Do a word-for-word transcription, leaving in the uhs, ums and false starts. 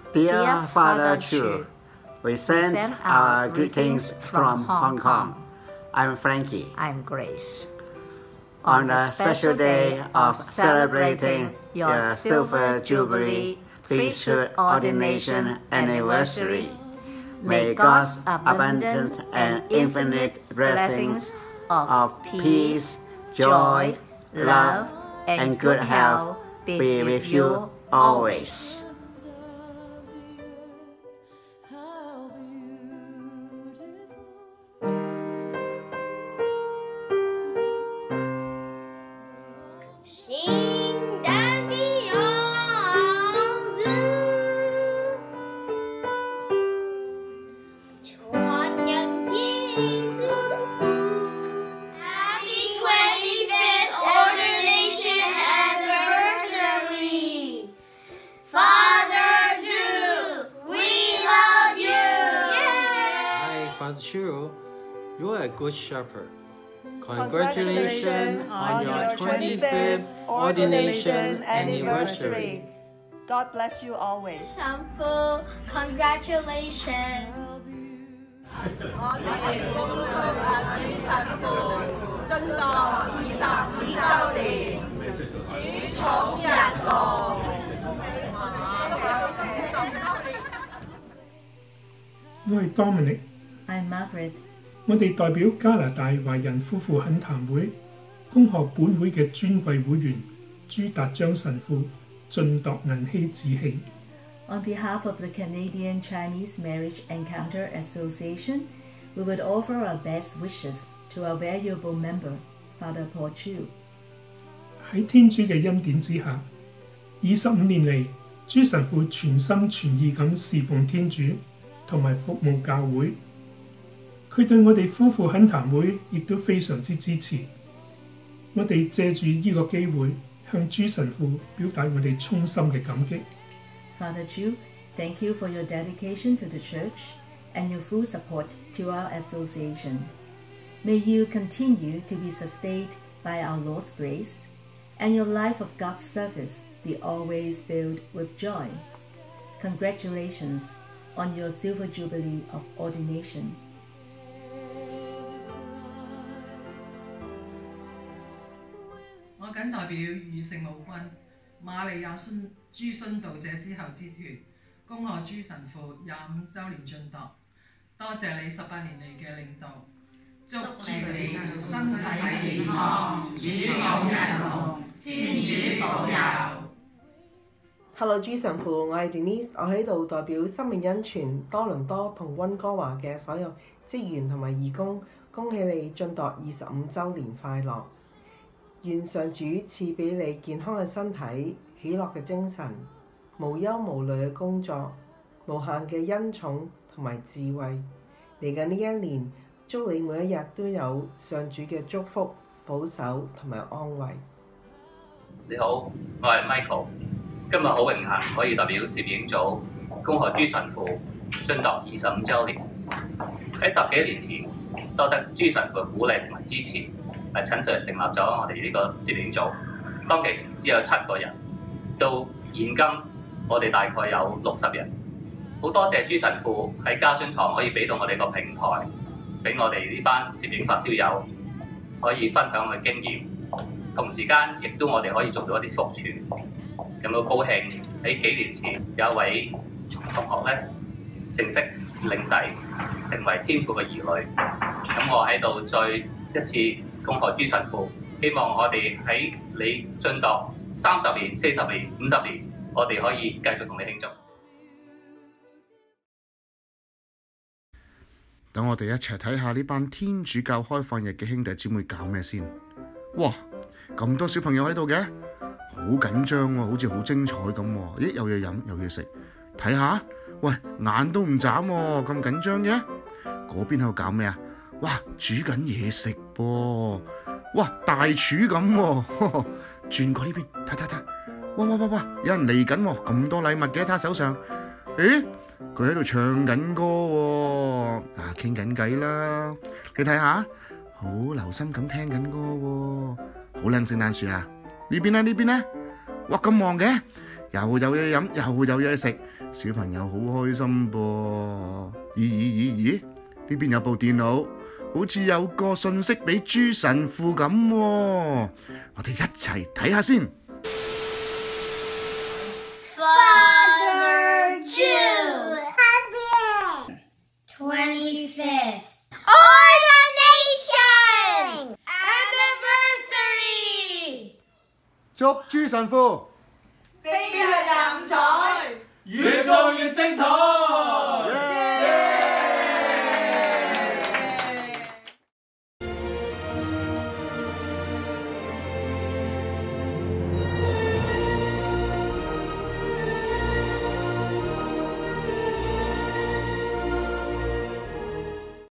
Dear Father Chu, we send our greetings from Hong Kong. I'm Frankie. I'm Grace. On the special day of celebrating your Silver Jubilee Priesthood Ordination Anniversary, may God's abundant and infinite blessings of peace, joy, love, and good health be with you always. 'Father Chu, you are a good shepherd. Congratulations on your twenty-fifth ordination anniversary. God bless you always. Sample, congratulations. 我哋恭祝阿主神父進道二十五週年，主寵日樂。 我係 Dominic。I'm Margaret。 我哋代表加拿大華人夫婦懇談會恭賀本會嘅尊貴會員朱達章神父晉鐸銀禧致慶。 On behalf of the Canadian Chinese Marriage Encounter Association, we would offer our best wishes to our valuable member, Father Paul Chu. 喺天主嘅恩典之下，二十五年嚟，朱神父全心全意咁侍奉天主同埋服務教會。佢對我哋夫婦懇談會亦都非常之支持。我哋借住呢個機會向朱神父表達我哋衷心嘅感激。 Father Chu, thank you for your dedication to the Church and your full support to our association. May you continue to be sustained by our Lord's grace, and your life of God's service be always filled with joy. Congratulations on your Silver Jubilee of Ordination. 我謹代表與聖母軍、瑪利亞殉諸殉道者之後之團，恭賀朱神父廿五週年晉鐸。多謝你十八年嚟嘅領導，祝你身體健康，主寵人樂，天主保佑。 Hello， 朱神父，我係 Denise， 我喺度代表生命恩泉多倫多同溫哥華嘅所有職員同埋義工，恭喜你晉鐸二十五週年快樂！願上主賜俾你健康嘅身體、喜樂嘅精神、無憂無慮嘅工作、無限嘅恩寵同埋智慧。嚟緊呢一年，祝你每一日都有上主嘅祝福、保守同埋安慰。 你好，我係 Michael， 今日好榮幸可以代表攝影組恭賀朱神父晉鐸二十五週年。喺十幾年前，多得朱神父嘅鼓勵同埋支持。係陳 Sir 成立咗我哋呢個攝影組，當其時只有七個人，到現今我哋大概有六十人。好多謝朱神父喺家宣堂可以俾到我哋個平台，俾我哋呢班攝影發燒友可以分享我嘅經驗，同時間亦都我哋可以做到一啲福傳。咁好高興喺幾年前有一位同學咧正式領洗，成為天父嘅兒女。咁我喺度再一次恭賀朱神父，希望我哋喺你晉鐸三十年、四十年、五十年，我哋可以繼續同你慶祝。 等我哋一齊睇下呢班天主教開放日嘅兄弟姊妹搞咩先。哇！咁多小朋友喺度嘅，好緊張喎，好似好精彩咁喎。咦，有嘢飲，有嘢食，睇下。喂，眼都唔眨喎，咁緊張嘅。嗰邊喺度搞咩啊？哇，煮緊嘢食噃！哇，大廚咁喎，轉過呢邊睇睇睇，哇哇哇哇，有人嚟緊喎，咁多禮物嘅喺他手上，誒，佢喺度唱緊歌喎，啊，傾緊偈啦，你睇下，好留心咁聽緊歌喎，好靚聖誕樹啊！呢邊咧，呢邊咧，哇咁旺嘅，又有嘢飲，又有嘢食， 小朋友好開心噃。咦咦咦咦，呢邊有部電腦，好似有個信息俾朱神父咁喎。我哋一齊睇下先。 Father Jew. twenty-fifth. Ordination. Anniversary. 祝朱神父飛躍藍彩， 越做越精彩。